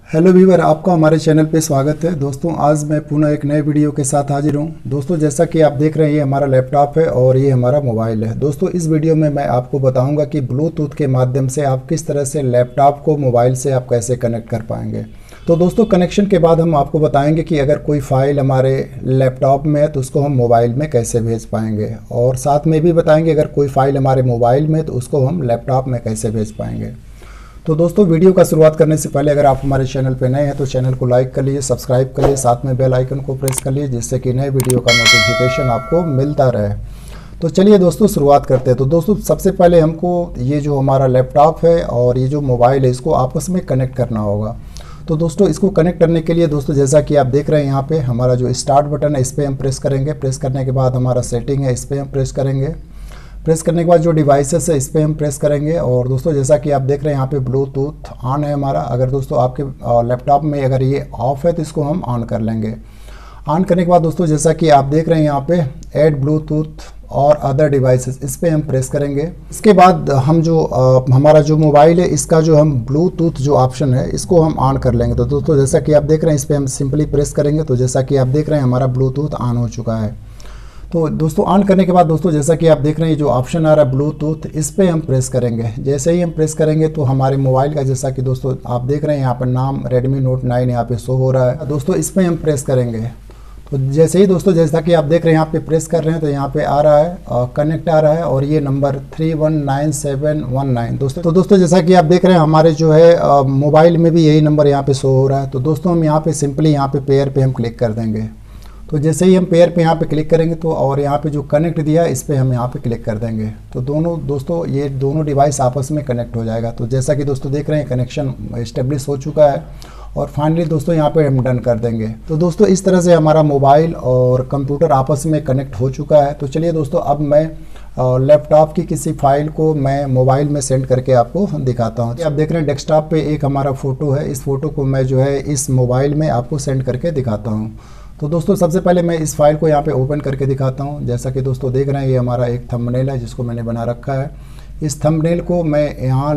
Hello viewer, आपका हमारे channel पे स्वागत है। दोस्तों आज मैं पुनः एक नए वीडियो के साथ हाजिर हूँ। दोस्तों जैसा कि आप देख रहे हैं, ये हमारा लैपटॉप है और ये हमारा मोबाइल है। दोस्तों इस वीडियो में मैं आपको बताऊंगा कि ब्लूटूथ के माध्यम से आप किस तरह से लैपटॉप को मोबाइल से आप कैसे कनेक्ट कर पाएंगे। तो दोस्तों कनेक्शन के बाद हम आपको बताएंगे कि अगर कोई फाइल हमारे लैपटॉप में है तो उसको हम मोबाइल में कैसे भेज पाएंगे, और साथ में भी बताएंगे अगर कोई फाइल हमारे मोबाइल में है तो उसको हम लैपटॉप में कैसे भेज पाएंगे। तो दोस्तों वीडियो का शुरुआत करने से पहले अगर आप हमारे चैनल पर नए हैं तो चैनल को लाइक कर लीजिए, सब्सक्राइब कर लीजिए, साथ में बेल आइकन को प्रेस कर लीजिए जिससे कि नए वीडियो का नोटिफिकेशन आपको मिलता रहे। तो चलिए दोस्तों शुरुआत करते हैं। तो दोस्तों सबसे पहले हमको ये जो हमारा लैपटॉप है और ये जो मोबाइल है इसको आपस में कनेक्ट करना होगा। तो दोस्तों इसको कनेक्ट करने के लिए दोस्तों जैसा कि आप देख रहे हैं यहाँ पे हमारा जो स्टार्ट बटन है इस पर हम प्रेस करेंगे। प्रेस करने के बाद हमारा सेटिंग है इस पर हम प्रेस करेंगे। प्रेस करने के बाद जो डिवाइसेस है इस पर हम प्रेस करेंगे। और दोस्तों जैसा कि आप देख रहे हैं यहाँ पे ब्लूटूथ ऑन है हमारा। अगर दोस्तों आपके लैपटॉप में अगर ये ऑफ है तो इसको हम ऑन कर लेंगे। ऑन करने के बाद दोस्तों जैसा कि आप देख रहे हैं यहाँ पे ऐड ब्लूटूथ और अदर डिवाइसेस इस पर हम प्रेस करेंगे। इसके बाद हम जो हमारा जो मोबाइल है इसका जो हम ब्लूटूथ जो ऑप्शन है इसको हम ऑन कर लेंगे। तो दोस्तों जैसा कि आप देख रहे हैं इस पर हम सिंपली प्रेस करेंगे। तो जैसा कि आप देख रहे हैं हमारा ब्लूटूथ ऑन हो चुका है। तो दोस्तों ऑन करने के बाद दोस्तों जैसा कि आप देख रहे हैं जो ऑप्शन आ रहा है ब्लूटूथ इस पर हम प्रेस करेंगे। जैसे ही हम प्रेस करेंगे तो हमारे मोबाइल का जैसा कि दोस्तों आप देख रहे हैं यहाँ पर नाम Redmi Note 9 यहाँ पे शो हो रहा है। दोस्तों इस पर हम प्रेस करेंगे। तो जैसे ही दोस्तों जैसा कि आप देख रहे हैं यहाँ पे प्रेस कर रहे हैं तो यहाँ पे आ रहा है कनेक्ट आ रहा है और ये नंबर 319719 दोस्तों। तो दोस्तों जैसा कि आप देख रहे हैं हमारे जो है मोबाइल में भी यही नंबर यहाँ पे शो हो रहा है। तो दोस्तों हम यहाँ पे सिंपली यहाँ पे पेयर पे हम क्लिक कर देंगे। तो जैसे ही हम पेयर पे यहाँ पे क्लिक करेंगे तो और यहाँ पे जो कनेक्ट दिया है इस पर हम यहाँ पे क्लिक कर देंगे। तो दोनों दोस्तों ये दोनों डिवाइस आपस में कनेक्ट हो जाएगा। तो जैसा कि दोस्तों देख रहे हैं कनेक्शन इस्टेब्लिश हो चुका है और फाइनली दोस्तों यहाँ पे हम डन कर देंगे। तो दोस्तों इस तरह से हमारा मोबाइल और कंप्यूटर आपस में कनेक्ट हो चुका है। तो चलिए दोस्तों अब मैं लैपटॉप की किसी फाइल को मैं मोबाइल में सेंड करके आपको दिखाता हूँ। आप देख रहे हैं डेस्कटॉप पे एक हमारा फ़ोटो है। इस फ़ोटो को मैं जो है इस मोबाइल में आपको सेंड करके दिखाता हूँ। तो दोस्तों सबसे पहले मैं इस फाइल को यहाँ पे ओपन करके दिखाता हूँ। जैसा कि दोस्तों देख रहे हैं ये हमारा एक थंबनेल है जिसको मैंने बना रखा है। इस थंबनेल को मैं यहाँ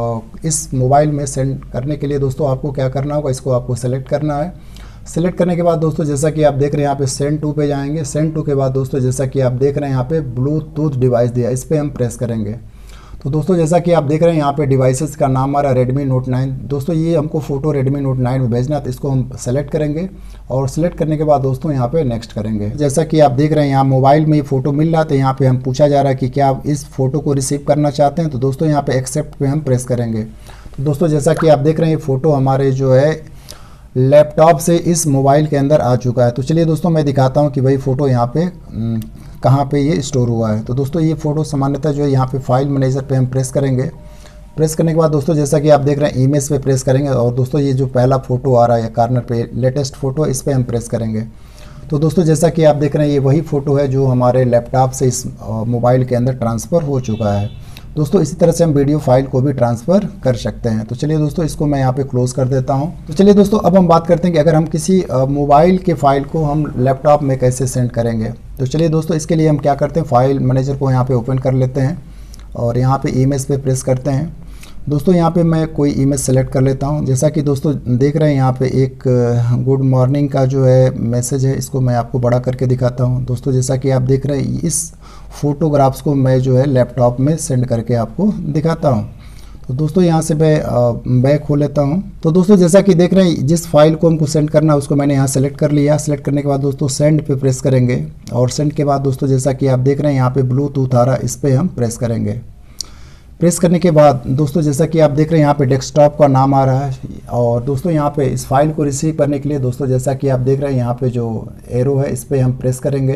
इस मोबाइल में सेंड करने के लिए दोस्तों आपको क्या करना होगा, इसको आपको सेलेक्ट करना है। सेलेक्ट करने के बाद दोस्तों जैसा कि आप देख रहे हैं यहाँ पे सेंड टू पे जाएंगे। सेंड टू के बाद दोस्तों जैसा कि आप देख रहे हैं यहाँ पे ब्लूटूथ डिवाइस दिया, इस पर हम प्रेस करेंगे। तो दोस्तों जैसा कि आप देख रहे हैं यहाँ पे डिवाइसेस का नाम आ रहा है Redmi Note 9। दोस्तों ये हमको फ़ोटो Redmi Note 9 में भेजना है तो इसको हम सेलेक्ट करेंगे और सेलेक्ट करने के बाद दोस्तों यहाँ पे नेक्स्ट करेंगे। जैसा कि आप देख रहे हैं यहाँ मोबाइल में ये फ़ोटो मिल रहा है तो यहाँ पे हम पूछा जा रहा है कि क्या आप इस फ़ोटो को रिसीव करना चाहते हैं। तो दोस्तों यहाँ पे एक्सेप्ट पे हम प्रेस करेंगे। तो दोस्तों जैसा कि आप देख रहे हैं ये फ़ोटो हमारे जो है लैपटॉप से इस मोबाइल के अंदर आ चुका है। तो चलिए दोस्तों मैं दिखाता हूँ कि भाई फ़ोटो यहाँ पे कहाँ पे ये स्टोर हुआ है। तो दोस्तों ये फ़ोटो सामान्यतः जो है यहाँ पे फाइल मैनेजर पे हम प्रेस करेंगे। प्रेस करने के बाद दोस्तों जैसा कि आप देख रहे हैं इमेज पे प्रेस करेंगे और दोस्तों ये जो पहला फ़ोटो आ रहा है कॉर्नर पे लेटेस्ट फ़ोटो इस पर हम प्रेस करेंगे। तो दोस्तों जैसा कि आप देख रहे हैं ये वही फ़ोटो है जो हमारे लैपटॉप से इस मोबाइल के अंदर ट्रांसफ़र हो चुका है। दोस्तों इसी तरह से हम वीडियो फाइल को भी ट्रांसफ़र कर सकते हैं। तो चलिए दोस्तों इसको मैं यहाँ पे क्लोज़ कर देता हूँ। तो चलिए दोस्तों अब हम बात करते हैं कि अगर हम किसी मोबाइल के फ़ाइल को हम लैपटॉप में कैसे सेंड करेंगे। तो चलिए दोस्तों इसके लिए हम क्या करते हैं, फ़ाइल मैनेजर को यहाँ पे ओपन कर लेते हैं और यहाँ पे इमेज पे प्रेस करते हैं। दोस्तों यहाँ पे मैं कोई इमेज सेलेक्ट कर लेता हूँ। जैसा कि दोस्तों देख रहे हैं यहाँ पे एक गुड मॉर्निंग का जो है मैसेज है, इसको मैं आपको बड़ा करके दिखाता हूँ। दोस्तों जैसा कि आप देख रहे हैं इस फोटोग्राफ्स को मैं जो है लैपटॉप में सेंड करके आपको दिखाता हूँ। तो दोस्तों यहाँ से मैं बैक हो लेता हूँ। तो दोस्तों जैसा कि देख रहे हैं जिस फाइल को हमको सेंड करना है उसको मैंने यहाँ सेलेक्ट कर लिया। सेलेक्ट करने के बाद दोस्तों सेंड पे प्रेस करेंगे और सेंड के बाद दोस्तों जैसा कि आप देख रहे हैं यहाँ पे ब्लूटूथ आ रहा है, इस पर हम प्रेस करेंगे। प्रेस करने के बाद दोस्तों जैसा कि आप देख रहे हैं यहाँ पे डेस्कटॉप का नाम आ रहा है और दोस्तों यहाँ पे इस फाइल को रिसीव करने के लिए दोस्तों जैसा कि आप देख रहे हैं यहाँ पे जो एरो है इस पर हम प्रेस करेंगे।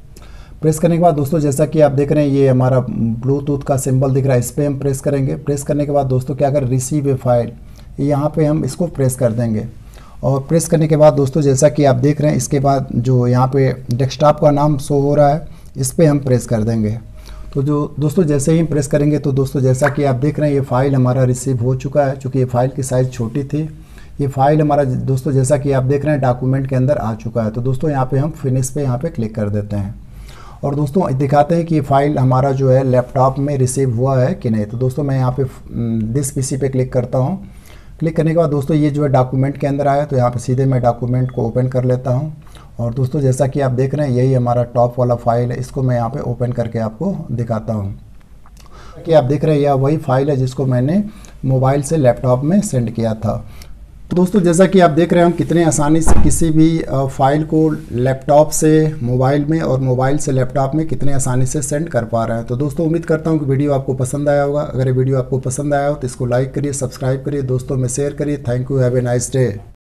प्रेस करने के बाद दोस्तों जैसा कि आप देख रहे हैं ये हमारा ब्लूटूथ का सिंबल दिख रहा है, इस पर हम प्रेस करेंगे। प्रेस करने के बाद दोस्तों क्या कर रिसीव ए फाइल, यहाँ पे हम इसको प्रेस कर देंगे। और प्रेस करने के बाद दोस्तों जैसा कि आप देख रहे हैं इसके बाद जो यहाँ पे डेस्कटॉप का नाम शो हो रहा है इस पर हम प्रेस कर देंगे। तो जो दोस्तों जैसे ही हम प्रेस करेंगे तो दोस्तों जैसा कि आप देख रहे हैं ये फ़ाइल हमारा रिसीव हो चुका है। चूँकि ये फ़ाइल की साइज़ छोटी थी, ये फ़ाइल हमारा दोस्तों जैसा कि आप देख रहे हैं डॉक्यूमेंट के अंदर आ चुका है। तो दोस्तों यहाँ पे हम फिनिश पे यहाँ पे क्लिक कर देते हैं और दोस्तों दिखाते हैं कि ये फ़ाइल हमारा जो है लैपटॉप में रिसीव हुआ है कि नहीं। तो दोस्तों मैं यहाँ पे दिस पीसी पे क्लिक करता हूँ। क्लिक करने के बाद दोस्तों ये जो है डॉक्यूमेंट के अंदर आया, तो यहाँ पे सीधे मैं डॉक्यूमेंट को ओपन कर लेता हूँ। और दोस्तों जैसा कि आप देख रहे हैं यही हमारा टॉप वाला फाइल है, इसको मैं यहाँ पे ओपन करके आपको दिखाता हूँ कि आप देख रहे हैं यह वही फाइल है जिसको मैंने मोबाइल से लैपटॉप में सेंड किया था। तो दोस्तों जैसा कि आप देख रहे हैं हम कितने आसानी से किसी भी फाइल को लैपटॉप से मोबाइल में और मोबाइल से लैपटॉप में कितने आसानी से सेंड कर पा रहे हैं। तो दोस्तों उम्मीद करता हूं कि वीडियो आपको पसंद आया होगा। अगर ये वीडियो आपको पसंद आया हो तो इसको लाइक करिए, सब्सक्राइब करिए, दोस्तों में शेयर करिए। Thank you, have a nice day.